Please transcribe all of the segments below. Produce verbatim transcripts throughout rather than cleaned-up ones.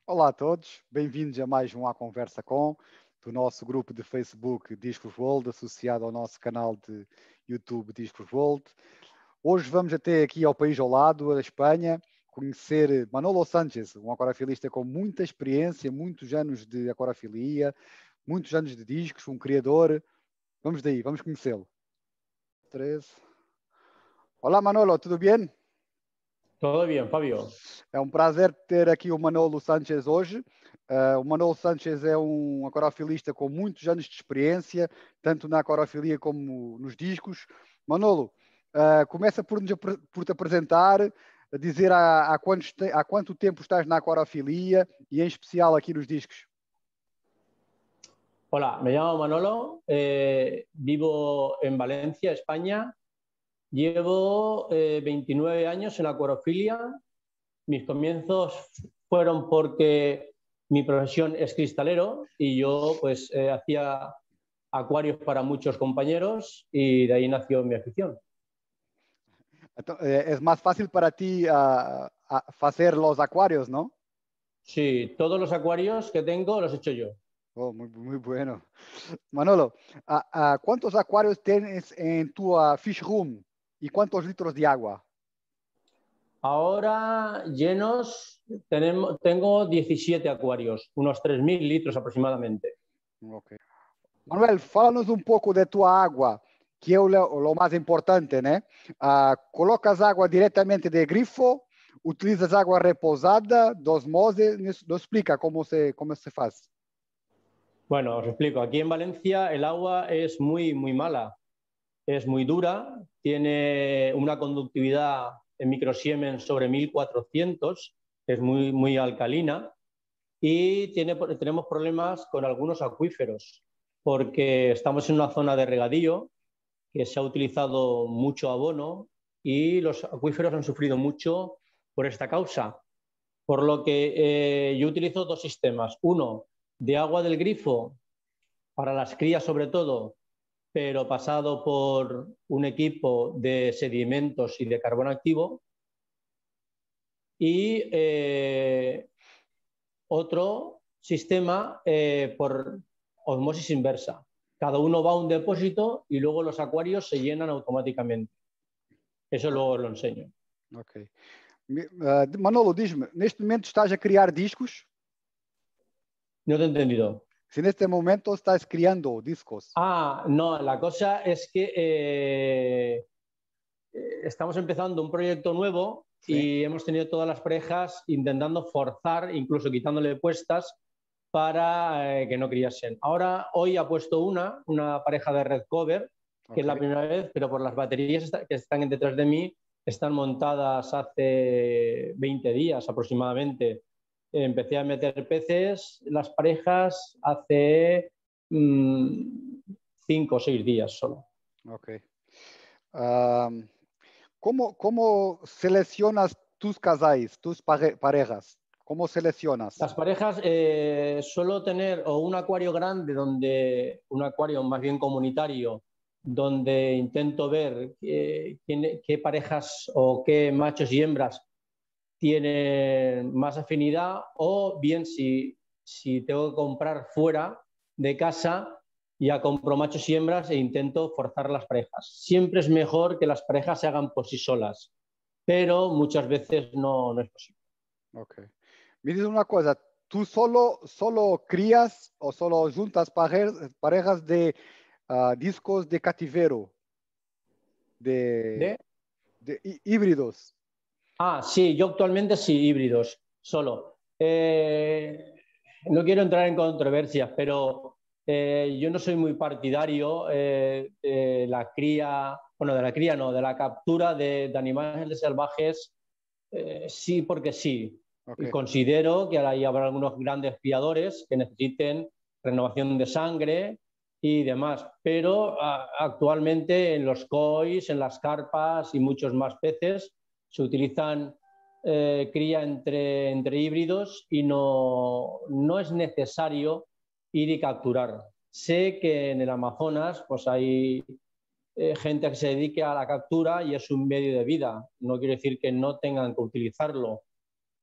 Olá a todos, bem-vindos a mais um A Conversa Com, do nosso grupo de Facebook Discos World, associado ao nosso canal de YouTube Discos World. Hoje vamos até aqui ao país ao lado, a Espanha, conhecer Manolo Sánchez, um aquarafilista com muita experiência, muitos anos de aquarafilia, muitos anos de discos, um criador. Vamos daí, vamos conhecê-lo. Três. Olá Manolo, tudo bem? Todo bien, Fabio. É um prazer ter aqui o Manolo Sánchez hoje. Uh, o Manolo Sánchez é um aquarofilista com muitos anos de experiência, tanto na aquarofilia como nos discos. Manolo, uh, começa por, nos, por te apresentar, a dizer há, há, quantos, há quanto tempo estás na aquarofilia e em especial aqui nos discos. Hola, me llamo Manolo, eh, vivo en Valencia, España. Llevo eh, veintinueve años en acuariofilia. Mis comienzos fueron porque mi profesión es cristalero y yo pues eh, hacía acuarios para muchos compañeros y de ahí nació mi afición. Então, é mais fácil para ti uh, uh, fazer os aquários, ¿no? Sí, todos los acuarios que tengo los he hecho yo. Oh, muy, muy bueno. Manolo, uh, uh, ¿cuántos acuarios tienes en tu uh, fish room y cuántos litros de agua? Ahora llenos tenemos, tengo diecisiete acuarios, unos tres mil litros aproximadamente. Okay. Manuel, fala-nos um pouco da tua água, que é o, o mais importante, né? Uh, colocas água diretamente de grifo, utilizas água repousada, de osmose, nos, nos explica como se, como se faz. Bueno, os explico. Aquí en Valencia el agua es muy, muy mala. Es muy dura, tiene una conductividad en microsiemens sobre mil cuatrocientos, es muy, muy alcalina y tiene, tenemos problemas con algunos acuíferos porque estamos en una zona de regadío que se ha utilizado mucho abono y los acuíferos han sufrido mucho por esta causa. Por lo que eh, yo utilizo dos sistemas. Uno, de agua del grifo para las crías sobre todo, pero pasado por un equipo de sedimentos y de carbono activo. Y eh, otro sistema eh, por osmosis inversa. Cada uno va a un depósito y luego los acuarios se llenan automáticamente. Eso luego lo enseño. Ok. Uh, Manolo, diz-me, neste momento estás a criar discos? No te he entendido. Si en este momento estás creando discos. Ah, no, la cosa es que eh, estamos empezando un proyecto nuevo. ¿Sí? Y hemos tenido todas las parejas intentando forzar, incluso quitándole puestas, para eh, que no criasen. Ahora, hoy ha puesto una, una pareja de red cover, que okay. es la primera vez, pero por las baterías que están detrás de mí, están montadas hace veinte días aproximadamente. Empecé a meter peces, las parejas, hace mmm, cinco o seis días solo. Ok. Um, ¿cómo, ¿Cómo seleccionas tus casais, tus pare parejas? ¿Cómo seleccionas? Las parejas eh, suelo tener o un acuario grande, donde un acuario más bien comunitario, donde intento ver eh, qué, qué parejas o qué machos y hembras tienen más afinidad, o bien si, si tengo que comprar fuera de casa, ya compro machos y hembras e intento forzar las parejas. Siempre es mejor que las parejas se hagan por sí solas, pero muchas veces no, no es posible. Okay. Me diz uma coisa, tu solo, solo crías ou solo juntas parejas, parejas de uh, discos de cativeiro? De, ¿De? de híbridos. Ah, sí, yo actualmente sí, híbridos, solo. Eh, no quiero entrar en controversias, pero eh, yo no soy muy partidario eh, de la cría, bueno, de la cría no, de la captura de, de animales salvajes, eh, sí porque sí. Okay. Y considero que ahí habrá algunos grandes criadores que necesiten renovación de sangre y demás, pero a, actualmente en los cois, en las carpas y muchos más peces se utilizan eh, cría entre, entre híbridos y no, no es necesario ir y capturar. Sé que en el Amazonas pues hay eh, gente que se dedique a la captura y es un medio de vida. No quiero decir que no tengan que utilizarlo,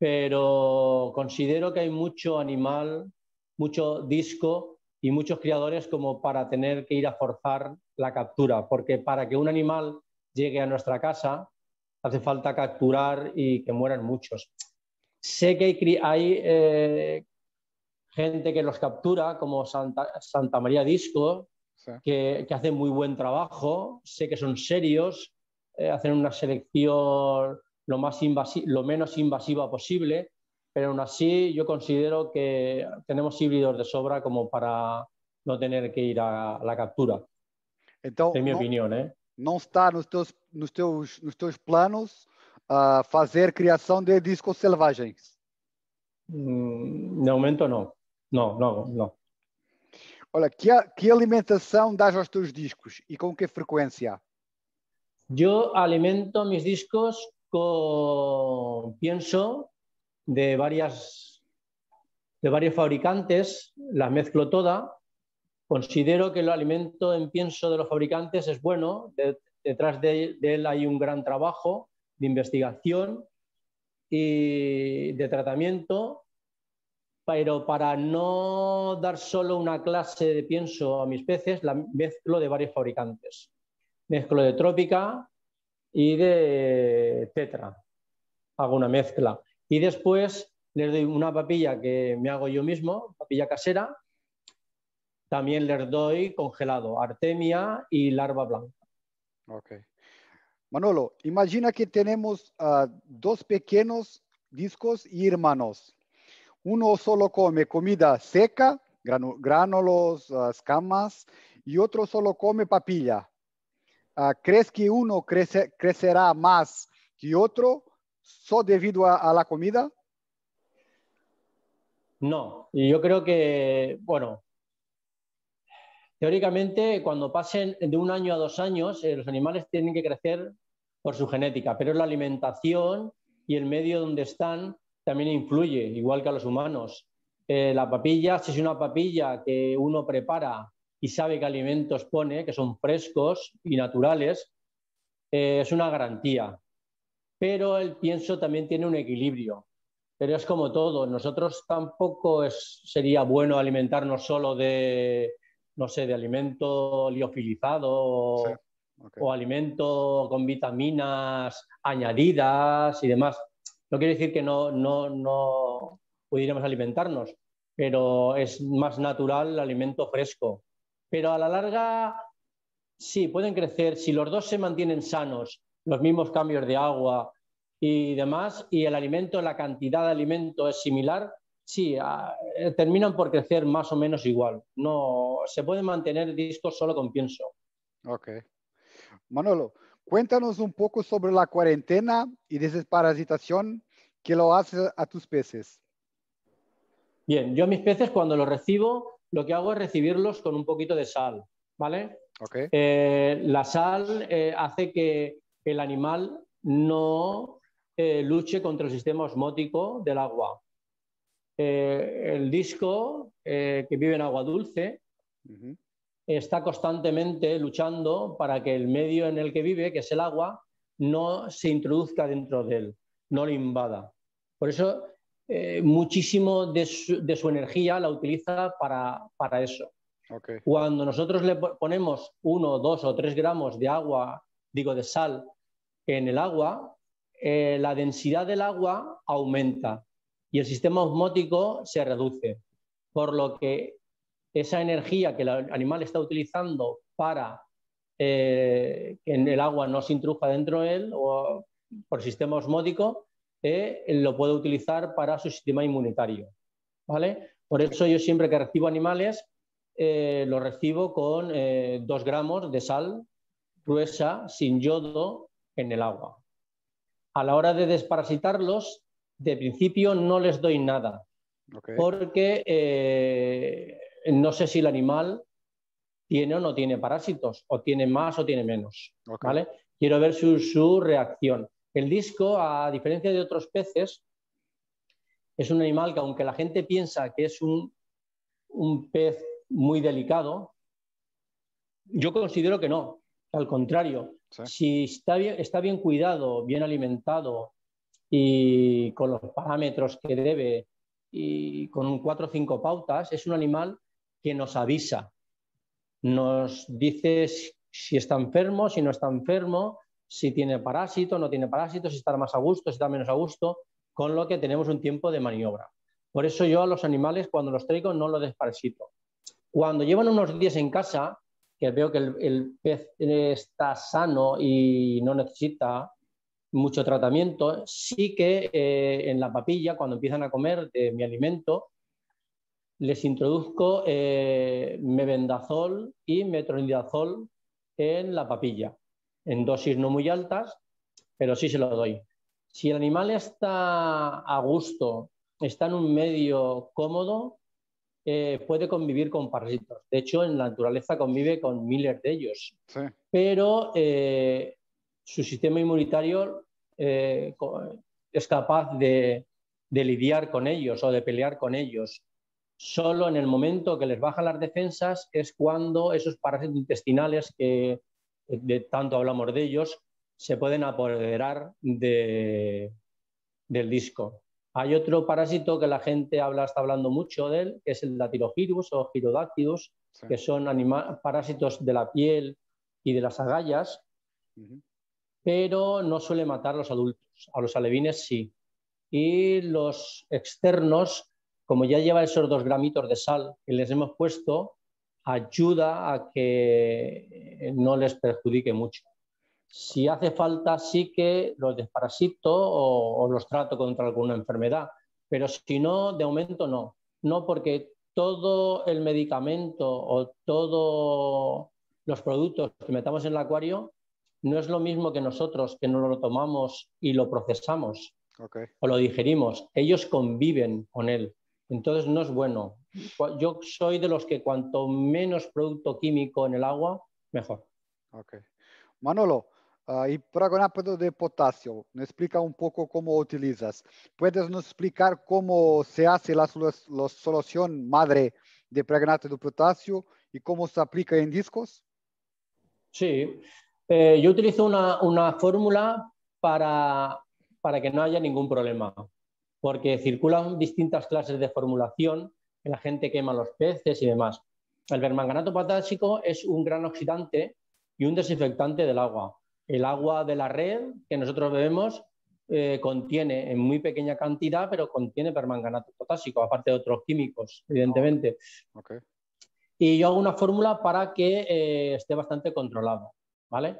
pero considero que hay mucho animal, mucho disco y muchos criadores como para tener que ir a forzar la captura, porque para que un animal llegue a nuestra casa hace falta capturar y que mueran muchos. Sé que hay, hay eh, gente que los captura, como Santa, Santa María Disco, sí. que, que hace muy buen trabajo, sé que son serios, eh, hacen una selección lo, más invasi- lo menos invasiva posible, pero aún así yo considero que tenemos híbridos de sobra como para no tener que ir a, a la captura. Então, en mi não, opinión, ¿eh? não está nos teus, nos teus, nos teus planos uh, fazer criação de discos selvagens? Mm, de momento no, no, no, no. Olha, que, que alimentação dás aos teus discos e com que frequência? Yo alimento mis discos con pienso de varias de varios fabricantes, las mezclo todas. Considero que el alimento en pienso de los fabricantes es bueno. De, detrás de, de él hay un gran trabajo de investigación y de tratamiento, pero para no dar solo una clase de pienso a mis peces, la mezclo de varios fabricantes. Mezclo de Trópica y de Tetra. Hago una mezcla. Y después les doy una papilla que me hago yo mismo, papilla casera. También les doy congelado, artemia y larva blanca. Ok. Manolo, imagina que tenemos uh, dos pequeños discos y hermanos. Uno solo come comida seca, granu gránulos, uh, escamas, y otro solo come papilla. Uh, ¿Crees que uno crece crecerá más que otro solo debido a, a la comida? No, y yo creo que, bueno, teóricamente cuando pasen de un año a dos años, eh, los animales tienen que crecer por su genética, pero la alimentación y el medio donde están también influye, igual que a los humanos. Eh, la papilla, si es una papilla que uno prepara y sabe qué alimentos pone, que son frescos y naturales, eh, es una garantía. Pero el pienso también tiene un equilibrio. Pero es como todo, nosotros tampoco es, sería bueno alimentarnos solo de, no sé, de alimento liofilizado, sí. Okay. O alimento con vitaminas añadidas y demás. No quiere decir que no, no, no pudiéramos alimentarnos, pero es más natural el alimento fresco. Pero a la larga, sí, pueden crecer. Si los dos se mantienen sanos, los mismos cambios de agua y demás, y el alimento, la cantidad de alimento es similar, sí, a, terminan por crecer más o menos igual. No, se pueden mantener discos solo con pienso. Ok. Manolo, cuéntanos un poco sobre la cuarentena y desparasitación que lo hace a tus peces. Bien, yo a mis peces cuando los recibo, lo que hago es recibirlos con un poquito de sal, ¿vale? Okay. Eh, la sal eh, hace que el animal no eh, luche contra el sistema osmótico del agua. Eh, el disco, eh, que vive en agua dulce, uh-huh. está constantemente luchando para que el medio en el que vive, que es el agua, no se introduzca dentro de él, no lo invada. Por eso, eh, muchísimo de su, de su energía la utiliza para, para eso. Okay. Cuando nosotros le ponemos uno, dos o tres gramos de agua, digo de sal, en el agua, eh, la densidad del agua aumenta y el sistema osmótico se reduce, por lo que esa energía que el animal está utilizando para eh, que el agua no se introduzca dentro de él o por sistema osmótico, eh, lo puede utilizar para su sistema inmunitario, ¿vale? Por eso yo siempre que recibo animales eh, los recibo con eh, dos gramos de sal gruesa sin yodo en el agua. A la hora de desparasitarlos, de principio no les doy nada, okay. porque eh, no sé si el animal tiene o no tiene parásitos, o tiene más o tiene menos, okay. ¿vale? Quiero ver su, su reacción. El disco, a diferencia de otros peces, es un animal que aunque la gente piensa que es un, un pez muy delicado, yo considero que no, al contrario. Sí. Si está bien, está bien cuidado, bien alimentado y con los parámetros que debe y con cuatro o cinco pautas, es un animal que nos avisa, nos dice si está enfermo, si no está enfermo, si tiene parásito, no tiene parásito, si está más a gusto, si está menos a gusto, con lo que tenemos un tiempo de maniobra. Por eso yo a los animales cuando los traigo no los desparasito. Cuando llevan unos días en casa, que veo que el, el pez está sano y no necesita mucho tratamiento, sí que eh, en la papilla, cuando empiezan a comer de mi alimento, les introduzco eh, mebendazol y metronidazol en la papilla, en dosis no muy altas, pero sí se lo doy. Si el animal está a gusto, está en un medio cómodo, eh, puede convivir con parásitos. De hecho, en la naturaleza convive con miles de ellos. Sí. Pero eh, su sistema inmunitario eh, es capaz de, de lidiar con ellos o de pelear con ellos. Solo en el momento que les bajan las defensas es cuando esos parásitos intestinales, que de tanto hablamos de ellos, se pueden apoderar de, del disco. Hay otro parásito que la gente habla, está hablando mucho de él, que es el Dactylovirus o Gyrodactylus, sí. que son parásitos de la piel y de las agallas, uh-huh. pero no suele matar a los adultos. A los alevines sí. Y los externos, como ya lleva esos dos gramitos de sal que les hemos puesto, ayuda a que no les perjudique mucho. Si hace falta, sí que los desparasito o, o los trato contra alguna enfermedad, pero si no, de momento no. No, porque todo el medicamento o todos los productos que metamos en el acuario no es lo mismo que nosotros, que no lo tomamos y lo procesamos okay. o lo digerimos. Ellos conviven con él. Entonces no es bueno. Yo soy de los que cuanto menos producto químico en el agua, mejor. Okay. Manolo, uh, y permanganato de potasio, nos explica un poco cómo utilizas. ¿Puedes nos explicar cómo se hace la, la solución madre de permanganato de potasio y cómo se aplica en discos? Sí, eh, yo utilizo una, una fórmula para, para que no haya ningún problema, porque circulan distintas clases de formulación, que la gente quema los peces y demás. El permanganato potásico es un gran oxidante y un desinfectante del agua. El agua de la red que nosotros bebemos eh, contiene en muy pequeña cantidad, pero contiene permanganato potásico, aparte de otros químicos, evidentemente. Okay. Y yo hago una fórmula para que eh, esté bastante controlado, ¿vale?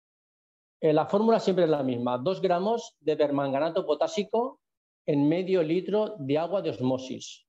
Eh, la fórmula siempre es la misma, dos gramos de permanganato potásico en medio litro de agua de osmosis.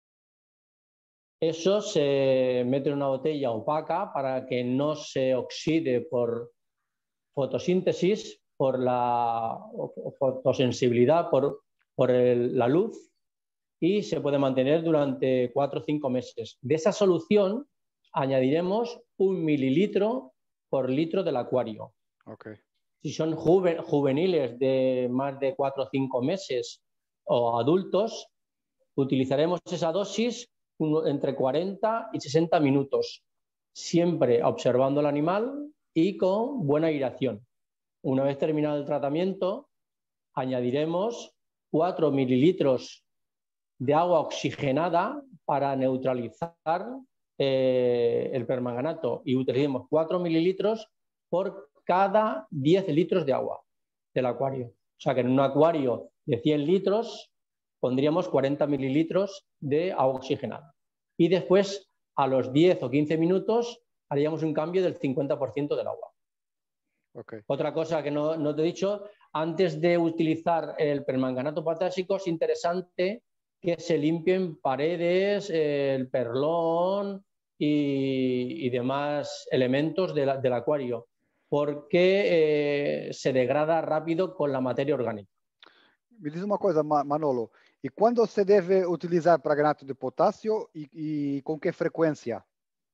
Eso se mete en una botella opaca para que no se oxide por fotosíntesis, por la fotosensibilidad, por, por el, la luz, y se puede mantener durante cuatro o cinco meses. De esa solución añadiremos un mililitro por litro del acuario. Okay. Si son juven, juveniles de más de cuatro o cinco meses o adultos, utilizaremos esa dosis entre cuarenta y sesenta minutos, siempre observando al animal y con buena aireación. Una vez terminado el tratamiento, añadiremos cuatro mililitros de agua oxigenada para neutralizar eh, el permanganato y utilicemos cuatro mililitros por cada diez litros de agua del acuario. O sea que en un acuario de cien litros pondríamos cuarenta mililitros de agua oxigenada. Y después, a los diez o quince minutos, haríamos un cambio del cincuenta por ciento del agua. Okay. Otra cosa que no, no te he dicho, antes de utilizar el permanganato potásico es interesante que se limpien paredes, el perlón y, y demás elementos de la, del acuario, porque eh, se degrada rápido con la materia orgánica. Me diz uma coisa, Manolo, e quando se deve utilizar permanganato de potasio y, y con qué frecuencia?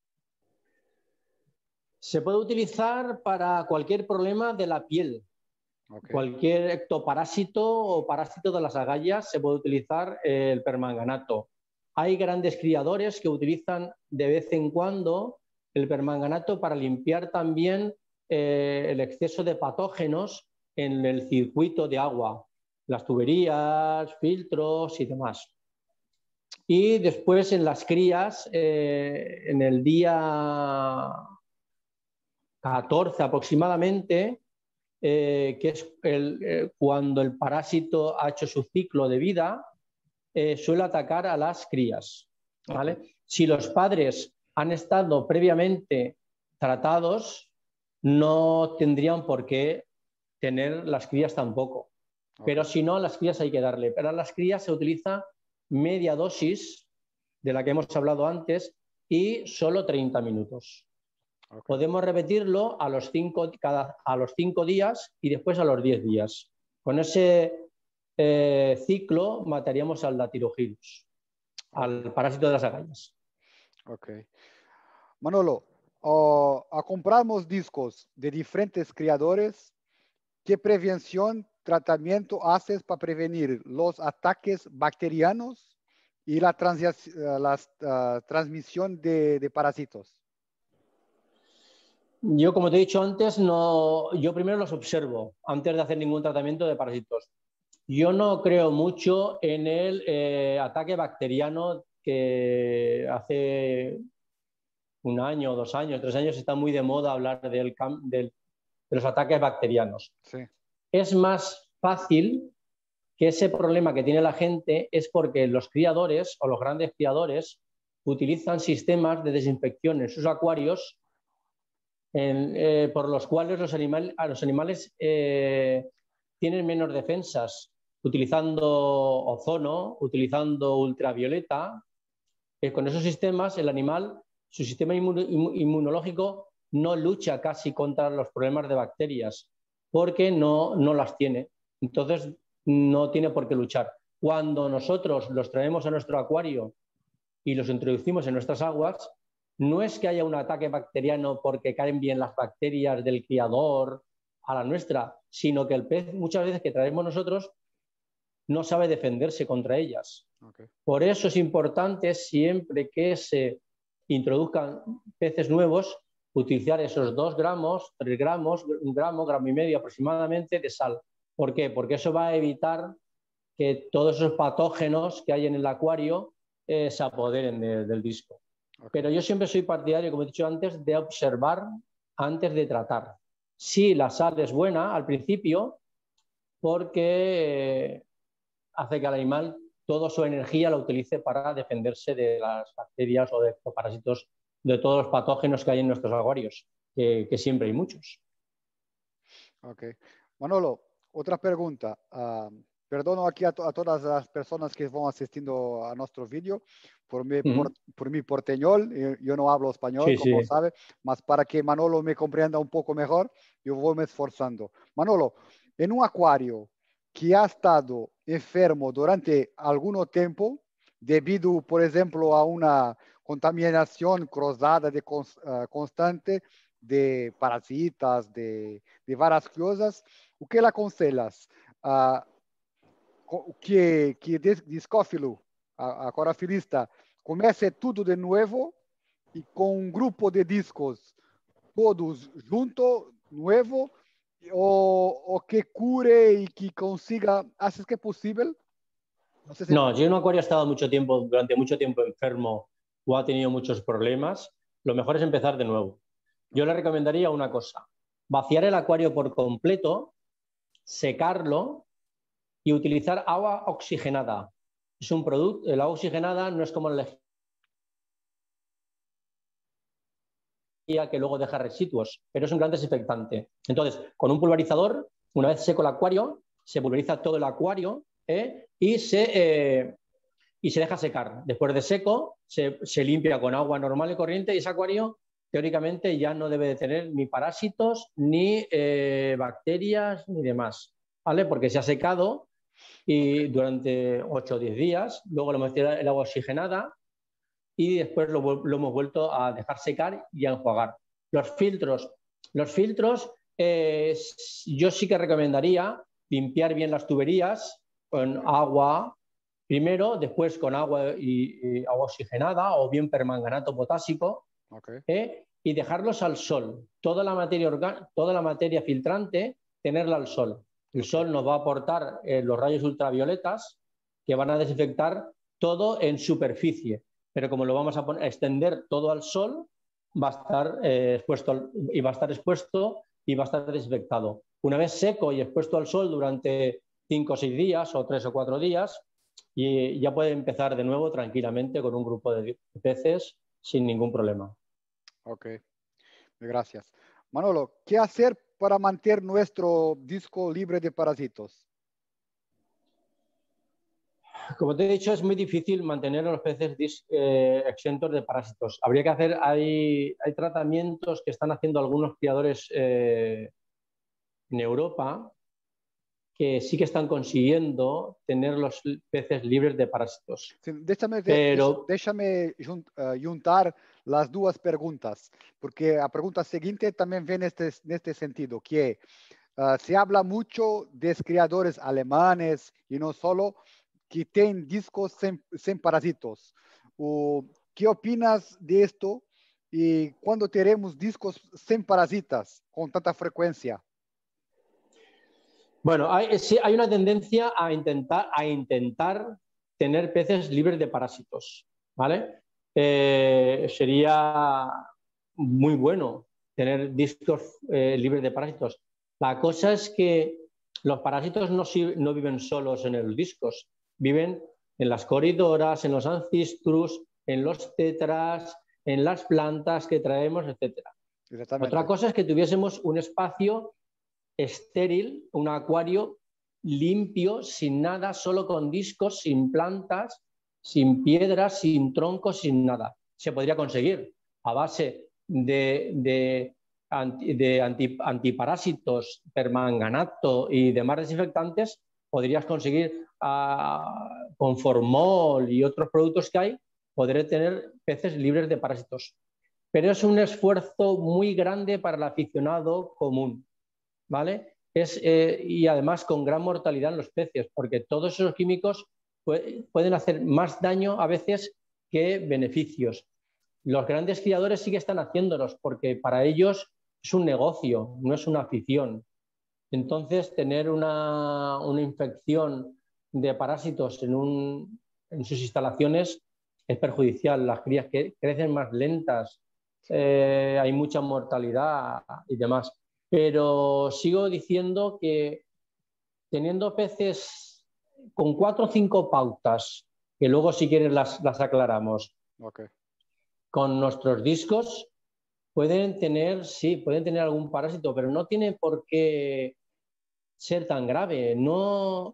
Se puede utilizar para cualquier problema de la piel. Okay. Cualquier ectoparásito o parásito de las agallas se puede utilizar el permanganato. Hay grandes criadores que utilizan de vez en cuando el permanganato para limpiar también eh, el exceso de patógenos en el circuito de agua. las tuberías, filtros y demás. Y después en las crías, eh, en el día catorce aproximadamente, eh, que es el, eh, cuando el parásito ha hecho su ciclo de vida, eh, suele atacar a las crías, ¿vale? Okay. Si los padres han estado previamente tratados, no tendrían por qué tener las crías tampoco. Okay. Pero si no, a las crías hay que darle. Pero a las crías se utiliza media dosis de la que hemos hablado antes y solo treinta minutos. Okay. Podemos repetirlo a los, cinco, cada, a los cinco días y después a los diez días. Con ese eh, ciclo mataríamos al Dactylogirus, okay. al parásito de las agallas. Ok. Manolo, uh, a compramos discos de diferentes criadores, ¿qué prevención, tratamiento haces para prevenir los ataques bacterianos y la, trans la uh, transmisión de, de parásitos? Yo, como te he dicho antes, no, yo primero los observo antes de hacer ningún tratamiento de parásitos. Yo no creo mucho en el eh, ataque bacteriano que hace un año, dos años, tres años está muy de moda hablar del, del, de los ataques bacterianos. Sí. Es más fácil que ese problema que tiene la gente es porque los criadores o los grandes criadores utilizan sistemas de desinfección en sus acuarios en, eh, por los cuales los, animal, a los animales eh, tienen menos defensas, utilizando ozono, utilizando ultravioleta. Eh, con esos sistemas el animal, su sistema inmunológico no lucha casi contra los problemas de bacterias porque no, no las tiene. Entonces no tiene por qué luchar. Cuando nosotros los traemos a nuestro acuario y los introducimos en nuestras aguas, no es que haya un ataque bacteriano porque caen bien las bacterias del criador a la nuestra, sino que el pez muchas veces que traemos nosotros no sabe defenderse contra ellas. Okay. Por eso es importante siempre que se introduzcan peces nuevos, utilizar esos dos gramos, tres gramos, un gramo, gramo y medio aproximadamente de sal. ¿Por qué? Porque eso va a evitar que todos esos patógenos que hay en el acuario eh, se apoderen de, del disco. Okay. Pero yo siempre soy partidario, como he dicho antes, de observar antes de tratar. Sí, la sal es buena al principio porque eh, hace que el animal toda su energía la utilice para defenderse de las bacterias o de los parásitos, de todos los patógenos que hay en nuestros acuarios, que, que siempre hay muchos. Ok. Manolo, otra pregunta. Uh, perdono aquí a, to a todas las personas que van asistiendo a nuestro vídeo por mi, uh-huh. por, por mi porteñol. Yo, yo no hablo español, sí, como sí. sabe, mas para que Manolo me comprenda un poco mejor, yo voy me esforzando. Manolo, en un acuario que ha estado enfermo durante algún tiempo, debido, por ejemplo, a una contaminación cruzada de cons, uh, constante de parasitas, de, de varias cosas, o que le aconselhas? Uh, que que Discófilo, a, a corafilista, comece tudo de novo e com um grupo de discos todos juntos, novo, o, o que cure y que consiga, ¿haces que es posible? No, sé si no, si un acuario ha estado mucho tiempo, durante mucho tiempo enfermo o ha tenido muchos problemas, lo mejor es empezar de nuevo. Yo le recomendaría una cosa, vaciar el acuario por completo, secarlo y utilizar agua oxigenada. Es un producto, el agua oxigenada no es como la que luego deja residuos, pero es un gran desinfectante. Entonces, con un pulverizador, una vez seco el acuario, se pulveriza todo el acuario ¿eh? y, se, eh, y se deja secar. Después de seco, se, se limpia con agua normal y corriente y ese acuario, teóricamente, ya no debe de tener ni parásitos, ni eh, bacterias, ni demás, ¿vale? Porque se ha secado y durante ocho o diez días, luego lo hemos tirado el agua oxigenada y después lo, lo hemos vuelto a dejar secar y a enjuagar. Los filtros, los filtros eh, yo sí que recomendaría limpiar bien las tuberías con agua primero, después con agua, y, y agua oxigenada o bien permanganato potásico, okay. ¿eh? y dejarlos al sol. Toda la materia orgánica, toda la materia filtrante, tenerla al sol. El sol nos va a aportar eh, los rayos ultravioletas que van a desinfectar todo en superficie, pero como lo vamos a, poner, a extender todo al sol, va a estar eh, expuesto al, y va a estar expuesto y va a estar desinfectado. Una vez seco y expuesto al sol durante cinco o seis días o tres o cuatro días, y ya puede empezar de nuevo tranquilamente con un grupo de peces sin ningún problema. Ok, gracias. Manolo, ¿qué hacer para mantener nuestro disco libre de parásitos? Como te he dicho, es muy difícil mantener a los peces eh, exentos de parásitos. Habría que hacer, hay, hay tratamientos que están haciendo algunos criadores eh, en Europa que sí que están consiguiendo tener los peces libres de parásitos. Sí, déjame, Pero... déjame juntar las dos preguntas, porque la pregunta siguiente también viene en este, en este sentido, que uh, se habla mucho de criadores alemanes y no solo, que tienen discos sin, sin parásitos. Uh, ¿Qué opinas de esto? ¿Y cuándo tenemos discos sin parásitos con tanta frecuencia? Bueno, hay, sí, hay una tendencia a intentar, a intentar tener peces libres de parásitos, ¿vale? Eh, sería muy bueno tener discos eh, libres de parásitos. La cosa es que los parásitos no, no viven solos en los discos, viven en las coridoras, en los ancistrus, en los tetras, en las plantas que traemos, etcétera. Otra cosa es que tuviésemos un espacio estéril, un acuario limpio, sin nada, solo con discos, sin plantas, sin piedras, sin troncos, sin nada. Se podría conseguir a base de, de, anti, de anti, antiparásitos, permanganato y demás desinfectantes. Podrías conseguir uh, con formol y otros productos que hay, podré tener peces libres de parásitos. Pero es un esfuerzo muy grande para el aficionado común, ¿vale? Es, eh, y además con gran mortalidad en los peces, porque todos esos químicos puede, pueden hacer más daño a veces que beneficios. Los grandes criadores sí que están haciéndolos, porque para ellos es un negocio, no es una afición. Entonces, tener una, una infección de parásitos en, un, en sus instalaciones es perjudicial. Las crías que crecen más lentas, eh, hay mucha mortalidad y demás. Pero sigo diciendo que teniendo peces con cuatro o cinco pautas, que luego si quieres las, las aclaramos, okay, con nuestros discos, pueden tener, sí, pueden tener algún parásito, pero no tiene por qué ser tan grave. No,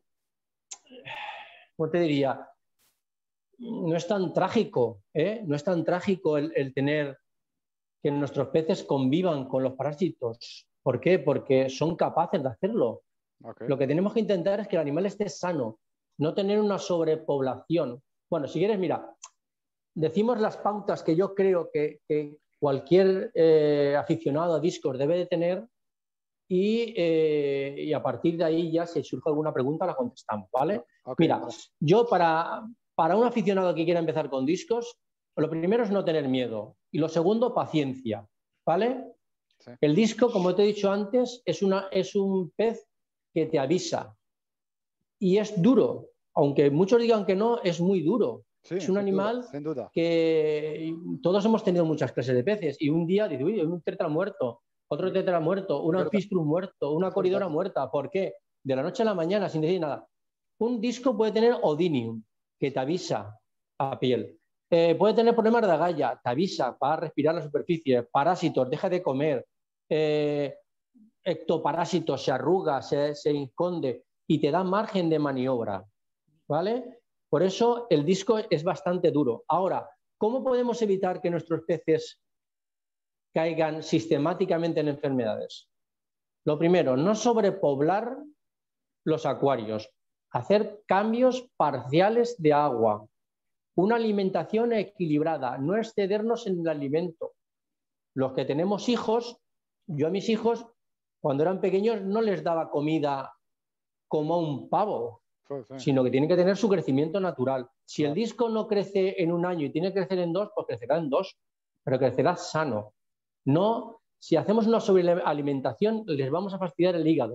¿cómo te diría? No es tan trágico, ¿eh? No es tan trágico el, el tener que nuestros peces convivan con los parásitos. ¿Por qué? Porque son capaces de hacerlo. Okay. Lo que tenemos que intentar es que el animal esté sano, no tener una sobrepoblación. Bueno, si quieres, mira, decimos las pautas que yo creo que, que cualquier eh, aficionado a discos debe de tener y, eh, y a partir de ahí ya si surge alguna pregunta la contestamos, ¿vale? Okay. Mira, yo para, para un aficionado que quiera empezar con discos, lo primero es no tener miedo y lo segundo, paciencia, ¿vale? Sí. El disco, como te he dicho antes, es, una, es un pez que te avisa y es duro, aunque muchos digan que no, es muy duro. Sí, es un animal duda, sin duda. Que todos hemos tenido muchas clases de peces y un día dice, uy, un tetra muerto, otro tetra muerto, un anfistrum muerto, una coridora muerta. ¿Por qué? De la noche a la mañana, sin decir nada. Un disco puede tener odinium, que te avisa a piel. Eh, puede tener problemas de agalla, te avisa para respirar la superficie. Parásitos, deja de comer. Eh, ectoparásitos, se arruga, se, se esconde y te da margen de maniobra, ¿vale? Por eso el disco es bastante duro. Ahora, ¿cómo podemos evitar que nuestros peces caigan sistemáticamente en enfermedades? Lo primero, no sobrepoblar los acuarios, hacer cambios parciales de agua, una alimentación equilibrada, no excedernos en el alimento. Los que tenemos hijos, yo a mis hijos, cuando eran pequeños, no les daba comida como a un pavo, sí, sí. sino que tienen que tener su crecimiento natural. Si claro. el disco no crece en un año y tiene que crecer en dos, pues crecerá en dos, pero crecerá sano. No, si hacemos una sobrealimentación, les vamos a fastidiar el hígado.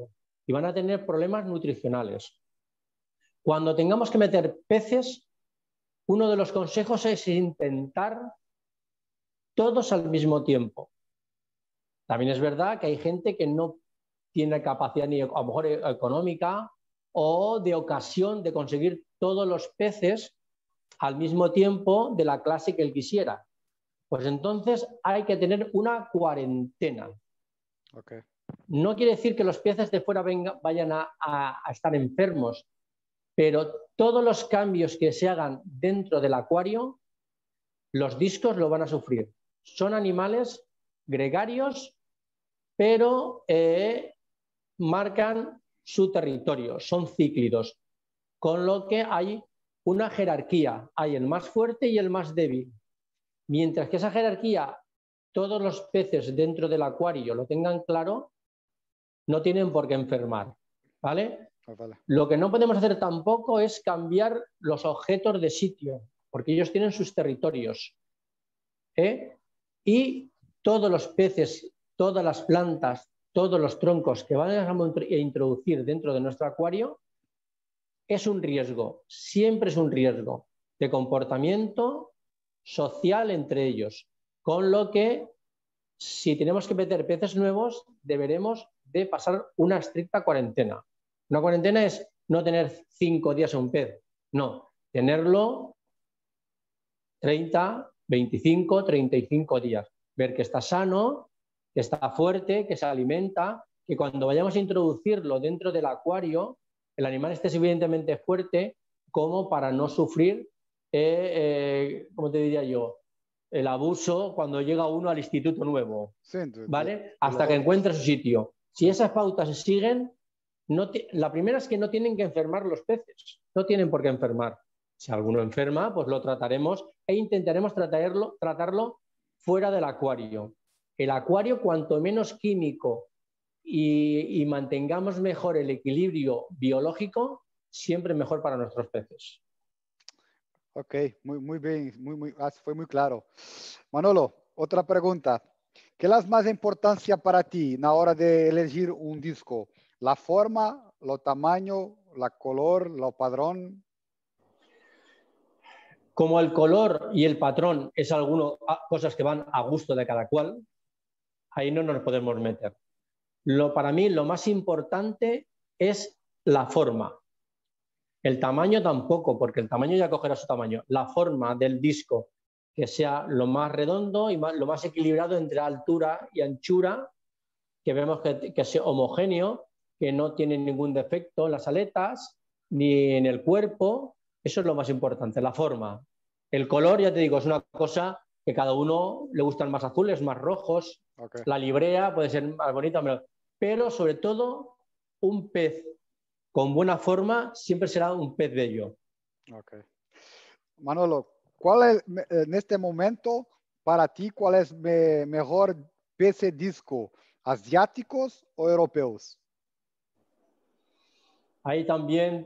y van a tener problemas nutricionales. Cuando tengamos que meter peces, uno de los consejos es intentar todos al mismo tiempo. También es verdad que hay gente que no tiene capacidad ni a lo mejor económica o de ocasión de conseguir todos los peces al mismo tiempo de la clase que él quisiera. Pues entonces hay que tener una cuarentena. Okay. No quiere decir que los peces de fuera venga, vayan a, a, a estar enfermos, pero todos los cambios que se hagan dentro del acuario, los discos lo van a sufrir. Son animales gregarios, pero eh, marcan su territorio, son cíclidos, con lo que hay una jerarquía, hay el más fuerte y el más débil. Mientras que esa jerarquía, todos los peces dentro del acuario lo tengan claro, no tienen por qué enfermar, ¿vale? Oh, vale. Lo que no podemos hacer tampoco es cambiar los objetos de sitio, porque ellos tienen sus territorios, ¿eh? Y todos los peces, todas las plantas, todos los troncos que van a introducir dentro de nuestro acuario es un riesgo, siempre es un riesgo de comportamiento social entre ellos, con lo que si tenemos que meter peces nuevos deberemos de pasar una estricta cuarentena. Una cuarentena es no tener cinco días a un pez, no, tenerlo treinta, veinticinco, treinta y cinco días, ver que está sano, que está fuerte, que se alimenta, que cuando vayamos a introducirlo dentro del acuario el animal esté suficientemente fuerte como para no sufrir, eh, eh, ¿cómo te diría yo?, el abuso cuando llega uno al instituto nuevo, Sí, de, ¿vale? de, Hasta de que los... encuentre su sitio. Si esas pautas se siguen, no te... la primera es que no tienen que enfermar los peces, no tienen por qué enfermar. Si alguno enferma, pues lo trataremos e intentaremos tratarlo, tratarlo fuera del acuario. El acuario, cuanto menos químico y, y mantengamos mejor el equilibrio biológico, siempre mejor para nuestros peces. Ok, muy, muy bien, muy, muy, fue muy claro. Manolo, otra pregunta. ¿Qué es más importancia para ti a la hora de elegir un disco? ¿La forma, lo tamaño, la color, lo padrón? Como el color y el patrón es alguno, cosas que van a gusto de cada cual, ahí no nos podemos meter. Lo, para mí lo más importante es la forma. El tamaño tampoco, porque el tamaño ya cogerá su tamaño. La forma del disco, que sea lo más redondo y más, lo más equilibrado entre altura y anchura, que vemos que, que sea homogéneo, que no tiene ningún defecto en las aletas ni en el cuerpo. Eso es lo más importante, la forma. El color, ya te digo, es una cosa que cada uno le gustan más azules, más rojos. Okay. La librea puede ser más bonita, pero sobre todo un pez con buena forma siempre será un pez bello. Okay. Manolo, ¿cuál es en este momento para ti cuál es me, mejor pez disco? ¿Asiáticos o europeos? Hay también,